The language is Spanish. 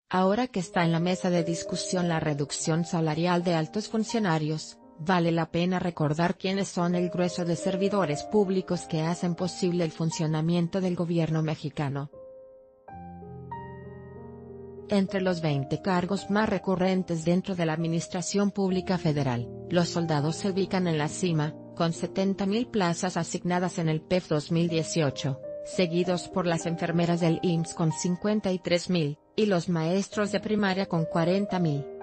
Ahora que está en la mesa de discusión la reducción salarial de altos funcionarios, vale la pena recordar quiénes son el grueso de servidores públicos que hacen posible el funcionamiento del gobierno mexicano. Entre los 20 cargos más recurrentes dentro de la Administración Pública Federal, los soldados se ubican en la cima, con 70.000 plazas asignadas en el PEF 2018, seguidos por las enfermeras del IMSS con 53.000, y los maestros de primaria con 40.000.